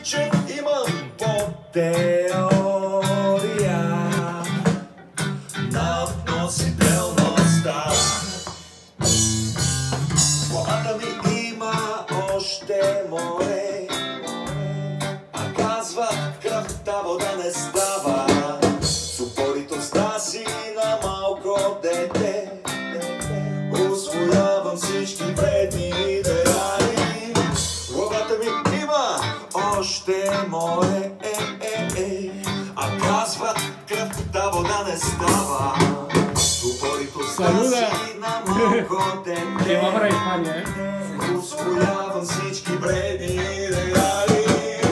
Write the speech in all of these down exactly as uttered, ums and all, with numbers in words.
че имам по теория на относителността. Главата ми има още море, а казват кръвта вода не става. С упоритостта си на малко дете усвоявам всички вредни идеали. Главата ми има още море, е, е, е, а казват кръвта вода не става. С упоритостта си на малко дете усвоявам всички вредни идеали.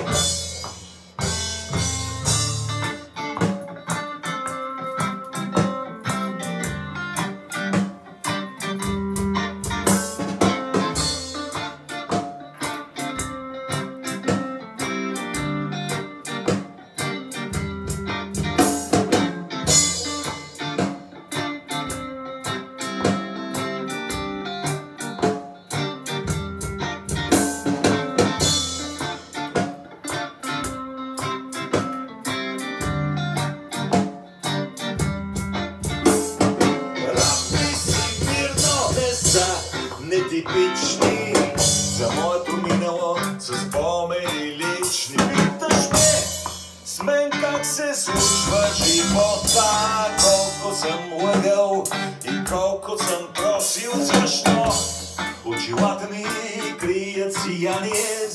Нетипични за моето минало с спомени лични. Питаш ме с мен как се случва живота, колко съм лъгал и колко съм просил защо. Очилата ми крият сияние